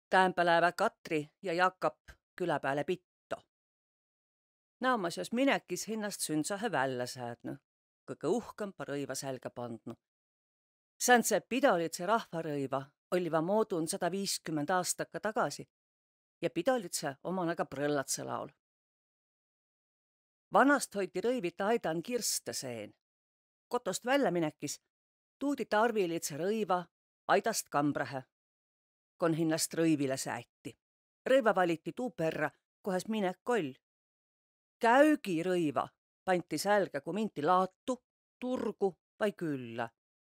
Täämpä läävä Katri ja Jakab kylä pääle pitto. Naamas jos minäkis hinnast sündsahe vällä säädnu, kõige uhkõmpa rõiva sälga pandnu. Sääntse pidolitse rahvarõiva olliva moodun 150 aastaka tagasi ja pidolitse omanaga prõllatse laul. Vanast hoiti rõivit aidan kirste seen. Kotost välja minekis tuudi tarvilitse rõiva aidast kambrahe, kon hinnast rõivile sääti. Rõiva valiti tuu perra, kohes minek oll. Käügi rõiva panti sälga, kui minti laatu, turgu vai külla.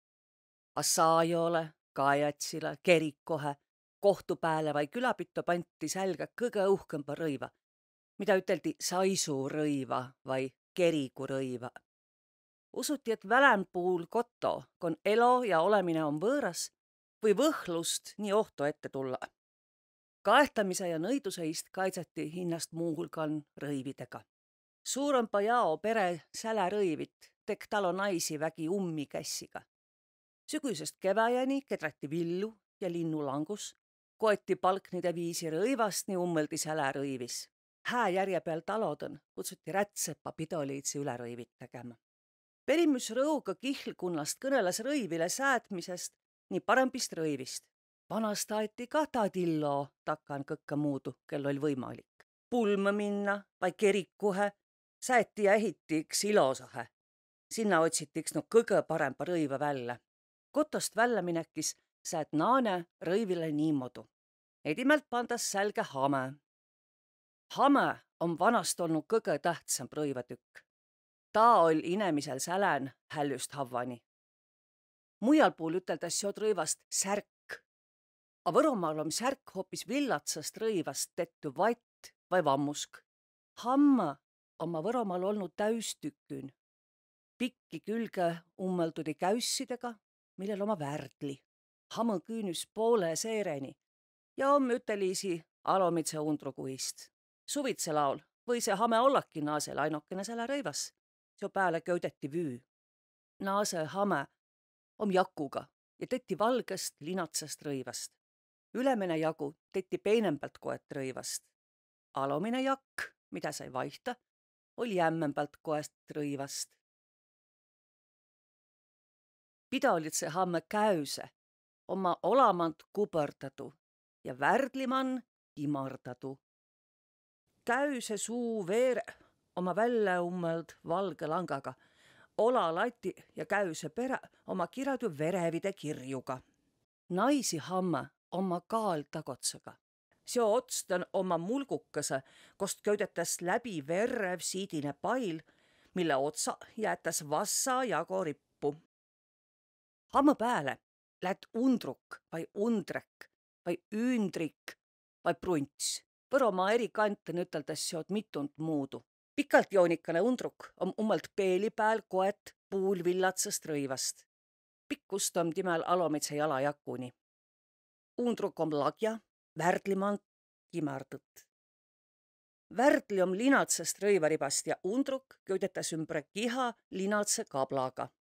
A saajole, kajatsile, kerikohe, kohtu pääle vai külapitto panti sälga kõige uhkõmba rõiva, mida üteldi saisurõiva vai kerikurõiva. Usuti, et välämpuul koto, kon elo ja olemine on võõras, või võhlust nii ohto ette tulla. Kaehtamise ja nõiduse eest kaitseti hinnast muuhulgan rõividega. Suurempa jao pere sälärõivit tek talo naisi vägi ummi kässiga. Sügüsest keväjäni kedrati villu ja linnulangus, koeti palknide viisi rõivast nii ummeldi sälärõivis. Hää järje peal talodõn kutsuti rätsepa pidoliitsi üle rõivit tegema. Perimys rõuga kihlkunnast kõneles rõivile säätmisest nii parempist rõivist. Vanast aeti ka tadillo takan kõkke muudu, kel oli võimalik. Pulma minna vai kerikuhe sääti ja ehitiks ilosahe. Sinna otsitiks no kõige parempa rõiva välja. Kotost välja minekis säät naane rõivile niimodu. Edimelt pandas sälge hame. Hame on vanast olnud kõige tähtsamp rõivatükk. Ta oli inemisel sälän hällust havvani. Mujal puul üteldas seod rõivast särk. A Võromaal on särk hoopis villatsast rõivast tettu vatt vai vammusk. Hamma oma Võromaal olnud täystükün. Pikki külge ummeldudi käussidega, millel oma värdli. Hamu küünüs poole seereni ja on üteliisi alomitse undruguist. Suvitse laul või see hame ollaki naasel ainokene selle rõivas. Seo pääle köydeti vüü. Naase hame om jakuga ja tetti valgest linatsest rõivast. Ülemine jagu tetti peenembalt koet rõivast. Alomine jakk, mida sai vaihta, oli jämmembalt koest rõivast. Pidolitse hamme käüse oma olamant kuberdadu ja värdliman kimardadu. Käüse suu veere oma välja ummeld valge langaga, ola lati ja käüse pere oma kirjadu verevide kirjuga. Naisi hamme oma kaal tagotsega. Seo otstan oma mulgukese, kost köidetas läbi verrev siidine pail, mille otsa jäetas vassa jago rippu. Hamme pääle läät undruk vai undrek vai ündrik vai prunts. Võromaa eri kanten üteldas seod mitunt muudu. Pikalt joonikane undruk on ummelt peeli pääl koet puulvillatsest rõivast. Pikkust on timel alomitse jalajakuni. Undruk on lagja, värdliman kimardõt. Värdli on linatsest rõivaribast ja undruk köidetas ümbre kiha linatse kablaga.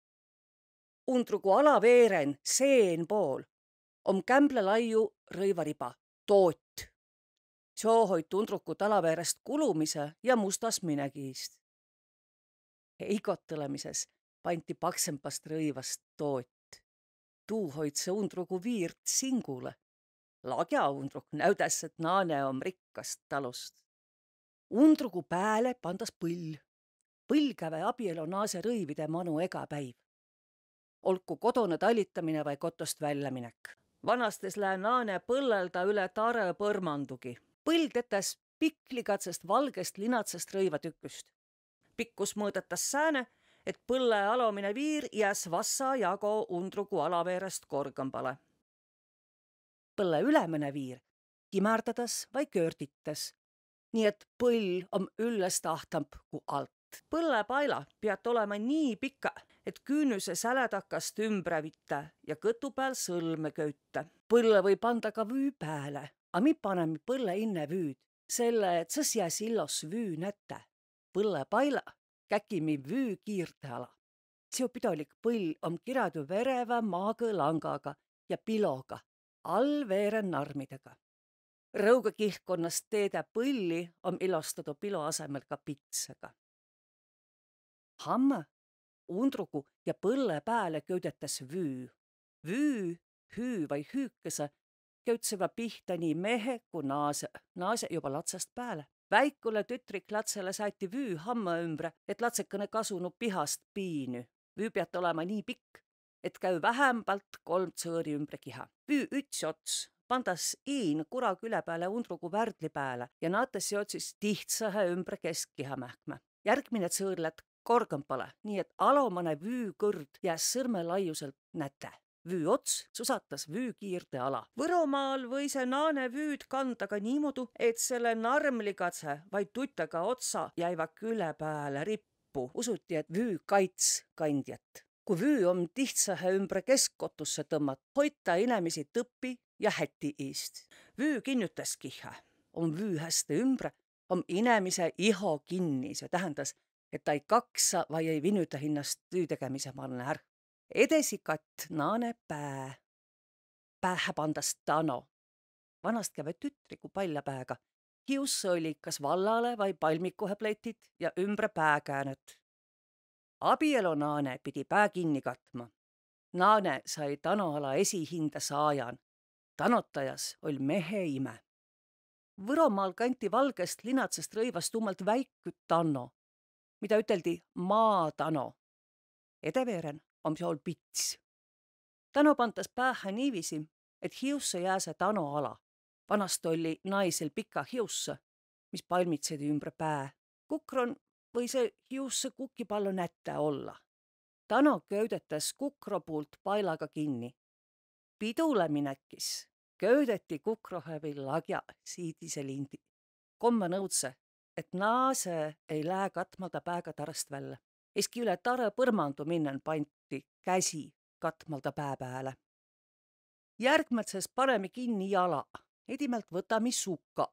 Undrugu alaveeren seen pool on kämble laiu rõivariba, toot. Soo hoit undruku talaveerest kulumise ja mustas minegiist. Eikotõlemises panti paksempast rõivast toot. Tuu hoit see undrugu viirt singule. Lagja undruk näüdas, et naane on rikkast talust. Undrugu pääle pandas põll. Põll käve abielu naase rõivide manu ega päiv. Olku kodune talitamine vai kotost väljaminek. Vanastes lää naane põllelda üle tare põrmandugi. Põll tetäs piklikatsest valgest linatsest rõivatüküst. Pikkus mõõdetas sääne, et põlle alomine viir jääs vassa jago undrugu alaveerest korgõmbale. Põlle ülemine viir kimärdadas vai köörditas, nii et põll on üllest ahtamp kui alt. Põlle paila pead olema nii pikka, et küünüse säledakast ümbre vitta ja kõtu peal sõlme köüta. Põlle või panda ka vüü pääle, a mi panemi põlle inne vüüd, selle et sõs jääs illos vüü näte. Põlle paila käkimi vüü kiirte ala. Seo pidolik põll on kirjadu vereva maagõ langaga ja piloga, all veeren narmidega. Rõuga kihlkonnast teede põlli on ilostadu pilo asemel ka pitsaga. Hamme, undrugu ja põlle pääle köüdetas vüü. Vüü, hüü vai hüükese köütseva pihta nii mehe kui naase juba latsast pääle. Väikule tütrik latsele saati vüü hamme ümbre, et latsekene kasunu pihast piinü. Vüü peat olema nii pikk, et käü vähembalt 3 tsõõri ümbre kiha. Vüü üts ots pandas iin kurag üle peale undrugu värdli pääle ja naatasi otsis tihtsahe ümbre keskkiha mähkme. Järgmine tsõõr lätt korgõmpale, nii et alomane vüü kõrd jääs sõrme laiuselt näte. Vüü ots susatas vüükiirde ala. Võromaal või see naane vüüd kanda ka niimodu, et selle narmlikatse vaid tuttaga otsa jäiva küle pääle rippu. Usuti, et vüü kaits kandjat. Kui vüü on tihtsahe ümbre keskkotusse tõmmat, hoita inemisi tõppi ja häti iist. Vüü kinnutas kiha. On vüü hästi ümbre, on inemise iho kinni. See tähendas, et ta ei kaksa vai ei vinuta hinnast tüü tegemise manne ära. Edesikat naane pää. Päähä pandas Tano. Vanast käve tütriku palja pääga. Hiusse oli kas vallale vai palmikuhe pleitit ja ümbre pääkäänet. Abielu naane pidi pää kinni katma. Naane sai Tano ala esihinda saajan. Tanotajas oli mehe ime. Võromaal kanti valgest linatsest rõivast ummalt väikut Tanno, mida üteldi maa Tano. Edeveeren on seal pits. Tano pantas päähä niivisi, et hiusse jääse Tano ala. Vanast oli naisel pika hiusse, mis palmitsedi ümbre pää. Kukron või see hiusse kukipallo nätte olla. Tano köüdetas kukro puult pailaga kinni. Pidule minekis köüdeti kukrohe või lagja siidise lindi. Komme nõudse, et naase ei lähe katmalda pääga tarast välja. Eski üle tare põrmandu minnen panti käsi katmalda pää pääle. Järgmätses panemi kinni jala. Edimelt võtami suka.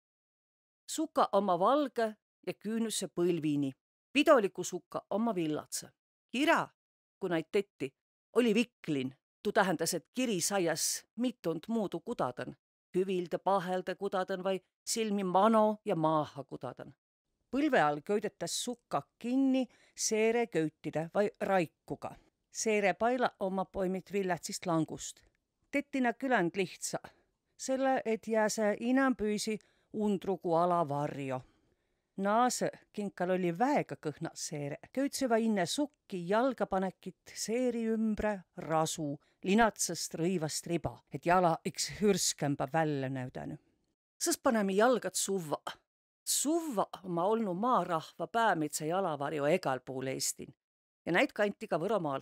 Suka oma valge ja küünüsse põlvini. Pidoliku suka oma villatse. Kira, kui näid tetti, oli viklin. Tuu tähendas, et kiri saias mitund muudu kudadan. Hüvilde, pahelda kudadan vai silmi mano ja maaha kudadan. Põlve all köüdetas sukka kinni seere köütide vai raikuga. Seere paila oma poimit villätsist langust. Tettina küländ lihtsa, selle et jääse inambüüsi undrugu ala varjo. Naase kinkal oli väega kõhna seere. Köütseva inne sukki jalgapanekit seeri ümbre rasu, linatsast rõivast riba, et jala üks hürskemba välja näüdäny. Sõs panemi jalgad suvva. Suvva oma olnu maarahva päämitse jalavarju egal puul Eestin ja näid kanti ka Võromaal.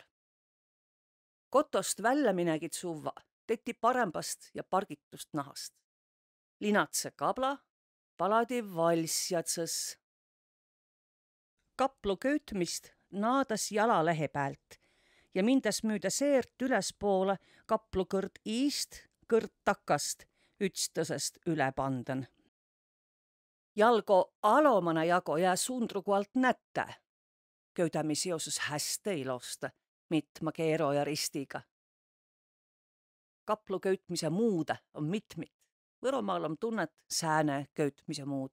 Kotost välja minegid suvva tetti parembast ja pargitust nahast. Linatse kabla paladi valsjatsõs. Kaplu köütmist naadas jalalehe päält ja mindes müüda seert ülespoole kaplu kõrd iist, kõrd takast ütstõsest üle pandan. Jalgo alomane jago jää sundrugu alt nätte. Köüdämi seoses häste ilosta, mitma keero ja ristiga. Kaplu köütmise muude on mitmit. Võromaal on tunnet sääne köütmise muud.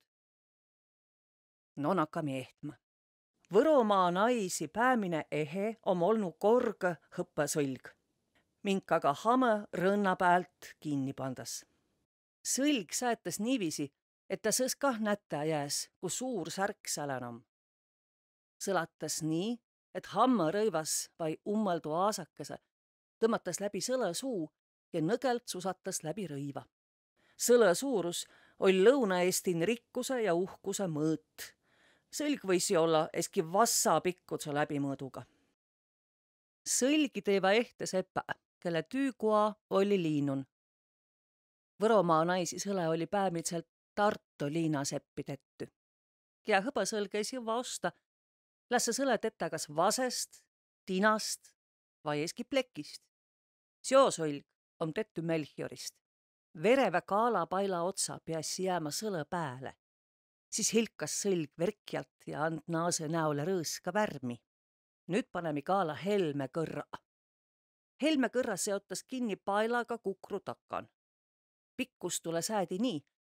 No nakami ehtma. Võromaa naisi päämine ehe on olnu korge hõppesõlg. Minkaga hame rõnna päält kinni pandas. Sõlg säätas niivisi, et ta sõs kah nätä jääs, kui suur särk sälenam. Sõlatas nii, et hamme rõivas vai ummaldu aasakese, tõmmatas läbi sõle suu ja nõgelt susatas läbi rõiva. Sõle suurus oli Lõuna-Eestin rikkuse ja uhkuse mõõt. Sõlg võisi olla eski vassa pikkutse läbimõõduga. Sõlgi teeva ehte sepä, kelle tüükoa oli liinun. Võromaa naisi sõle oli päämitselt Tartu liina seppi tetty. Kia hõbasõlg ei siva osta, lässe sõle tetta kas vasest, tinast vai eski plekist. Seosõlg on tetty Melchiorist. Verevä kaala paila otsa peasi jääma sõle pääle. Siis hilkas sõlg verkjalt ja and naase näole rõõska värmi. Nüüd panemi kaala helme kõrra. Helme kõrra seotas kinni pailaga kukru takan. Pikkus tule säädi nii,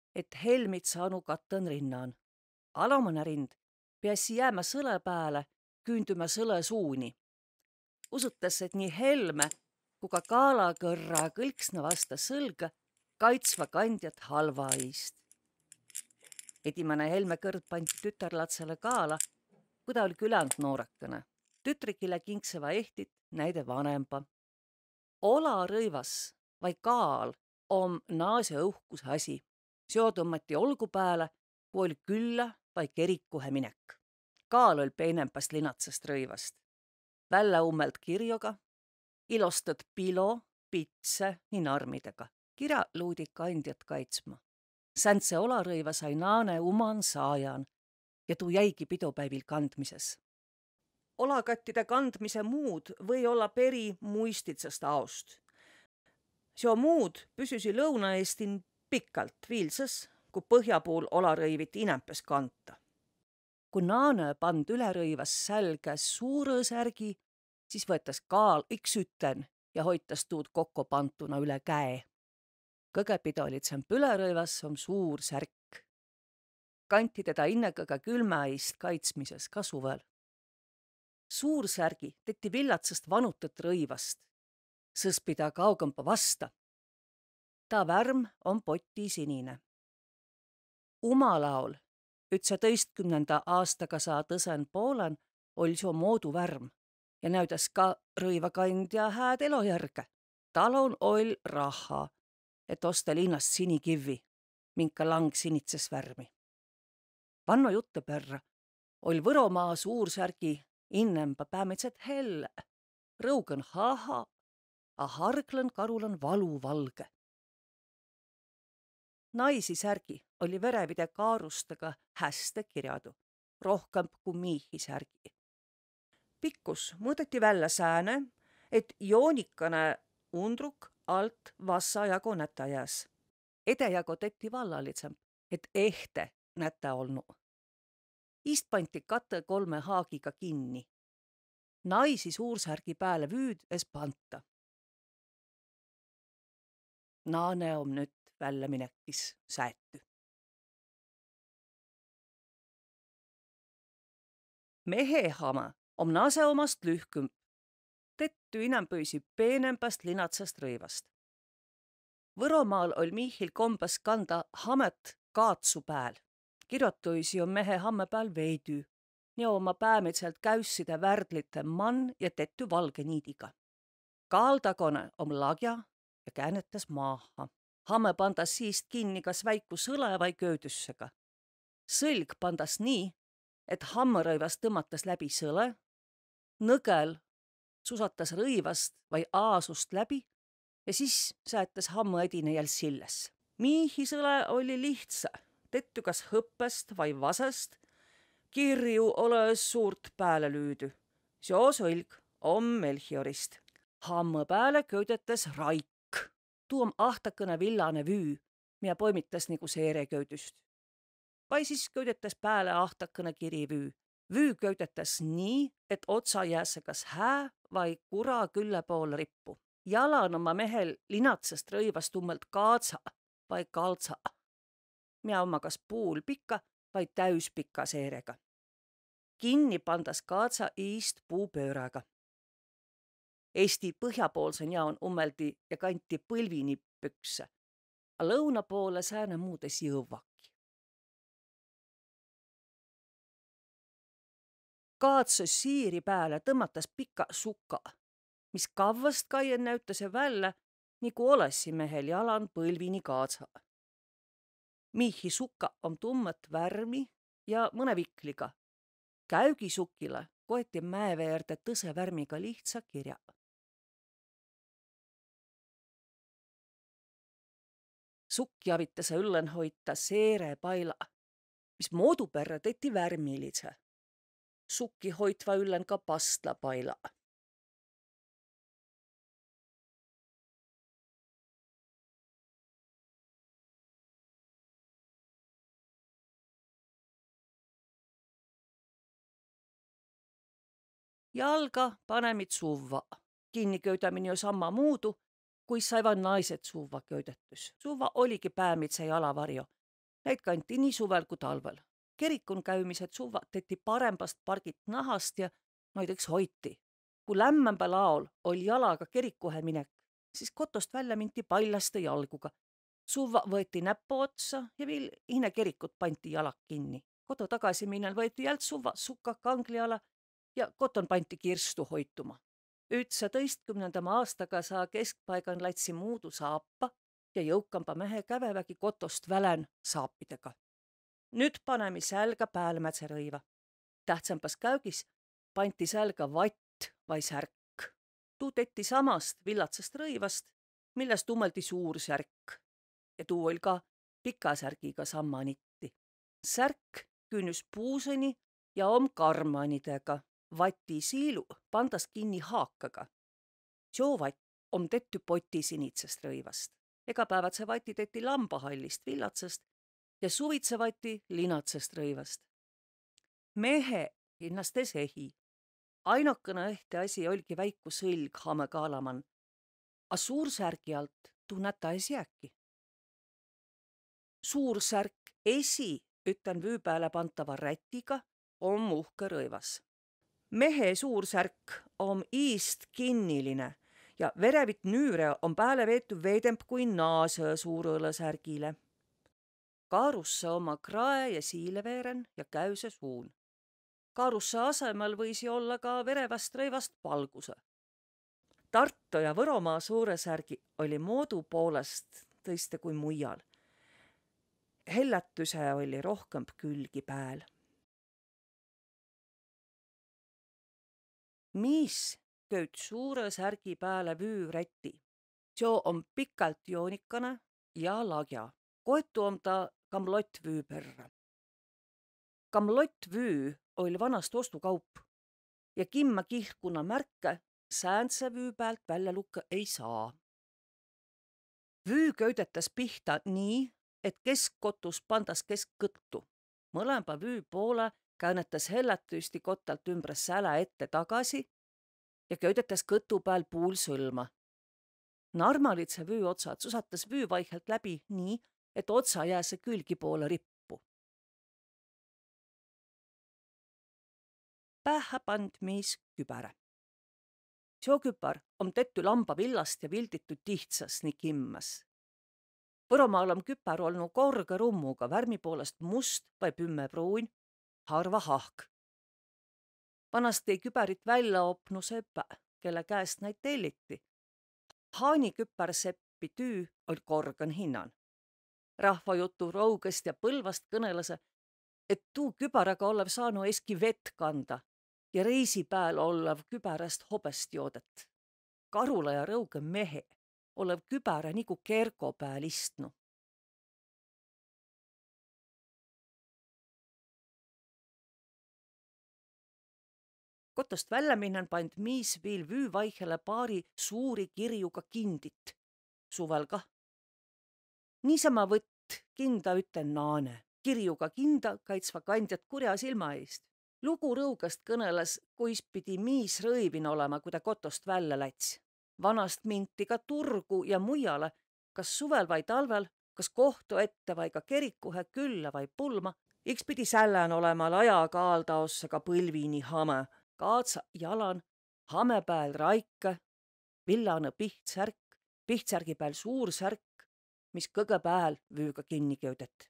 et helmit saanu kattan rinnan. Alamane rind peasi jäämä sõle pääle, küündümä sõle suuni. Usutas, et nii helme kui ka kaalakõrra kõlksna vasta sõlga kaitsva kandjat halva eest. Edimane helme kõrd pandi tütarlatsele kaala, kui ta oli küländ noorakene. Tütrikile kinkseva ehtit näide vanempa. Olarõivas vai kaal om naase õhkus asi. Seo tõmmati olgu pääle, kui oli külla vai kerikuhe minek. Kaal oli peenempast linatsast rõivast. Vällä ummelt kirjoga, ilostad pilo, pitse nii narmidega. Kirja luudi kandjat kaitsma. Säntse olarõiva sai naane uman saajan ja tuu jäigi pidopäivil kandmises. Olakattide kandmise muud või olla peri muistitsast aost. Seo muud püsüsi Lõuna-Eestin pikalt viilsas, kui põhjapuul olarõivit inempes kanta. Kui naane pand ülerõivas sälge suure särgi, siis võetas kaal iks üten ja hoitas tuud kokko pantuna üle käe. Kõgepidolitsemp ülerõivas on suur särk. Kanti teda innekaga külmä eest kaitsmises ka suvel. Suur särgi teti villatsast vanutat rõivast. Sõspida kaugõmpa vasta. Ta värm on poti sinine. Umalaol 19. aastaga saa tõsen poolen oli seo moodu värm ja näüdas ka rõivakandja hääd elojärge. Talon oll raha, et osta linnast sinikivvi, minka lang sinitses värmi. Vanno jutte perra oll Võromaa suursärgi innemba päämitset helle, rõugan haha, a harglan karulan valuvalge. Naisi särgi oli verevide kaarustega häste kirjadu, rohkem kui miihi särgi. Pikkus mõõdeti välja sääne, et joonikane undruk alt vassa jago nätä jääs. Edejago teti vallalitsem, et ehte nätä olnu. Iist panti kate 3 haagiga kinni. Naisi suursärgi pääle vüüd es panta. Naane om nüüd välja minekis säätty. Mehehama om nase omast lühkümp. Tetty inämpöisi peenempast linatsast rõivast. Võromaal oll Miihil kombas kanda hamet kaatsu pääl. Kirjotuisi on mehe hamme pääl veidü. Nii oma päämitselt käysside värdlite mann ja tetty valge niidiga. Kaaldagone om lagja ja käänetas maaha. Hamme pandas siist kinni kas väiku sõle vai köödüssega. Sõlg pandas nii, et hammerõivast tõmmatas läbi sõle, nõgel susatas rõivast vai aasust läbi ja siis säätas hammu edine jäl silles. Miihi sõle oli lihtsa, tetty kas hõppest vai vasest, kirju olõs suurt pääle lüüdü. Seo sõlg om Melchiorist. Hamme pääle köödetes raik. Tuu om ahtakõne villane vüü, mida poimitas nagu seereköödüst. Vai siis köödetes pääle ahtakõne kirivüü. Vüü köödetas nii, et otsa jääse kas hää vai kura külle pool rippu. Jalan oma mehel linatsast rõivast ummelt kaatsa vai kaltsa. Mida oma kas puul pikka vai täyspika seerega. Kinni pandas kaatsa iist puupööraga. Eesti põhjapoolsen jaon ummeldi ja kanti põlvini pükse, a lõuna poole sääne muudes jõuvaki. Kaatses siiri pääle tõmmatas pika suka, mis kavvast kaien näütase välja, nagu olessi mehel jalan põlvini kaatsa. Miihi suka on tummat värmi ja mõne vikliga. Käügisukile koeti mäeveerde tõse värmiga lihtsa kirja. Sukki avitase üllen hoita seere paila, mis mooduperre teti värmilitse. Sukki hoitva üllen ka pastla paila. Jalga panemit suvva. Kinni köydämini jo samma muudu, kui saivan naiset suvva köydetys. Suvva oligi päämitse jalavarjo. Neid kanti nii suvel kui talvel. Kerikun käymised suva tehti parembast pargit nahast ja näiteks hoiti. Kui lämmämpä laol oli jalaga kerikuhe minek, siis kotost välja minti paljaste jalguga. Suva võeti näppu otsa ja viil ihne kerikut panti jalak kinni. Koto tagasi minel võeti jält suva sukka kangliala ja koton panti kirstu hoituma. 19. aastaga saa keskpaigan lätsi muudu saapa ja jõukampa mehe kävevägi kotost välän saapidega. Nüüd panemi sälga päälmätserõiva. Tähtsampas käugis panti sälga vatt vai särk. Tuu tetti samast villatsest rõivast, millest umeldi suur särk. Ja tuu oli ka pika särgiga samma nitti. Särk küünüs puusõni ja karmanidega. Vati siilu pandas kinni haakaga. Soo vatt om tetty potisinitsest rõivast. Egapäevatse vati tetti lambahallist villatsest ja suvitse vati linatsest rõivast. Mehe hinnast ehi. Ainokõne ehte asi olgi väiku sõlg hamekaalaman, a suur särgi alt tuu näta es jääki. Suur särk esi, ütlen vüü pääle pantava rätiga, om uhke rõivas. Mehe suur särk om iist kinniline ja verevit nüüre on pääle veetu veedemp kui naasõ suurõle särgile. Kaarusse oma krae ja siileveeren ja käüse suun. Kaarusse asemel võisi olla ka vereväst rõivast valguse. Tarto ja Võromaa suure särgi oli moodu poolest tõiste kui muial. Hellätüse oli rohkemp külgi pääl. Miis köüt suure särgi pääle vüüräti. Seo om pikalt joonikane ja lagja. Koetu om ta kamlottvüü perra. Kamlottvüü oli vanast ostukaup ja kimma kihlkuna märke sääntse vüü päält välja lukka ei saa. Vüü köüdetas pihta nii, et keskkotus pandas keskkõttu. Mõlemba vüü poole käänetas hellätüsti kotalt ümbre sälä ette tagasi ja köüdetas kõtu pääl puul sõlma. Narmalitse vüü otsad susatas vüü vaihelt läbi nii, et otsa jääse külgi poole rippu. Päähä pand miis kübäre. Seo küpar om tetty lambavillast ja vilditu tihtsas nii kimmas. Võromaal om küpär olnu korge rummuga, värmi poolest must vai pümmepruun, harva hahk. Vanast ei küpärit välja opnu sepä, kelle käest näid telliti. Haani küpärseppi tüü oli korgan hinnan. Rahvajutu Rougest ja Põlvast kõnelase, et tuu küpäraga olev saanu eski vett kanda ja reisi pääl olev küpärast hobest joodet. Karula ja Rõuge mehe olev küpära nagu kergo pääl istnu. Kotost välja minnen pand miis viil vüü vaihele paari suuri kirjuga kindit. Suvel kah. Niisama võtt kinda üten naane. Kirjuga kinda kaitsva kandjat kurja silma eest. Lugu Rõugast kõneles, kuis pidi miis rõivin olema, kui ta kotost välja läts. Vanast minti ka turgu ja mujale, kas suvel vai talvel, kas kohtu ette vai ka kerikuhe külla vai pulma. Iks pidi sällän olema lajakaaldaossa ka põlvini hame. Kaatsa jalan, hame pääl raike, villane pihtsärgi pääl suur särk, mis kõge pääl vüüga kinni köüdet.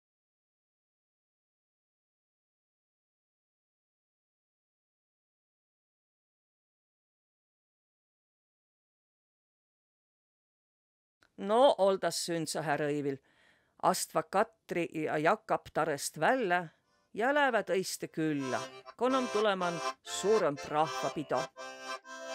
No oldas sündsahe rõivil. Astva Katri ja Jakab tarest välja ja lähevad õiste külla, kon om tuleman suurem rahvapido.